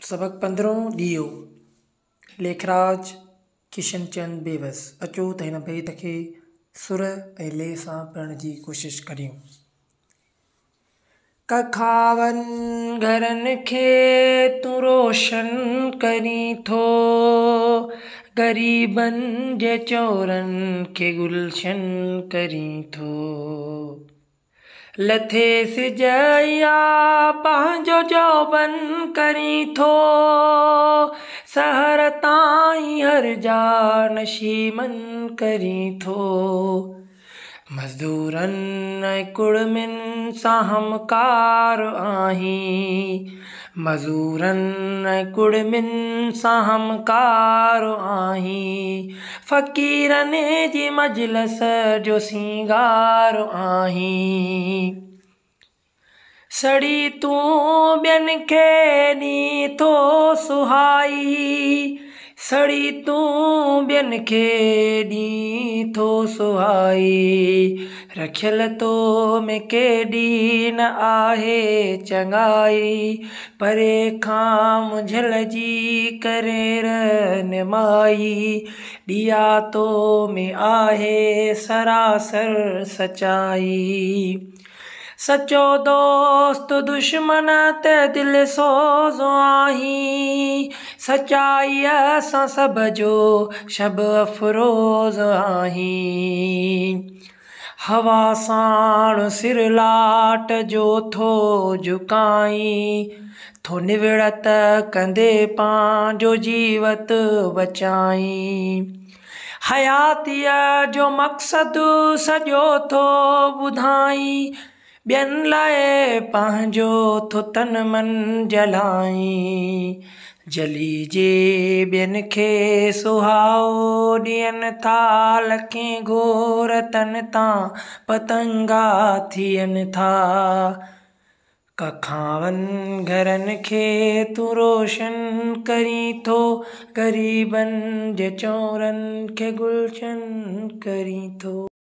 सबक 15 ॾियो। लेखराज किशनचंद बेवस। अचो त हिन बैत खे सुर ऐं ले सां पढ़ण जी कोशिश करियूं। कखावन घरनि खे तूं रोशन करीं थो, ग़रीबनि जे चोरनि खे गुलशन करीं थो। लथे सिजया पंहिंजो जौबन करीं थो, सहर ताईं हर जा नशीमन करीं थो। मज़दूरनि ऐं कुड़मियुनि सां हमकार आहीं, मज़दूरनि ऐं कुड़मियुनि सां हमकार आहीं। फ़क़ीरनि जी मजलिस जो सींगार आहीं। सड़ी तूं ॿियनि खे ॾीं थो सुहाई, सड़ी तूं ॿियनि खे ॾीं थो सुहाई। रखियल तो में केॾी न आहे चङाई, परे खां मुंझल जी करे रहनुमाई। ॾिया तो में आहे सरासर सचाई। सचो दोस्त दुश्मन ते दिल सोज़ आहीं, सचाईअ सां सभ जो शब अफ़रोज़ आहीं। हवा साण सिर लाट जो थो झुकाईं, थो निवड़त कंदे पंहिंजो जीवत बचाईं। हयातीअ जो मक़सदु सॼो थो ॿुधाईं, ॿियनि लाइ पंहिंजो थो तन मन जलाईं। जली जे ॿियनि खे सुहाओ ॾियनि था, लखें घोर तन तां पतंगा थियनि था। कखावन घरनि खे तूं रोशन करीं थो, ग़रीबनि जे चोरनि खे गुलशन करीं थो।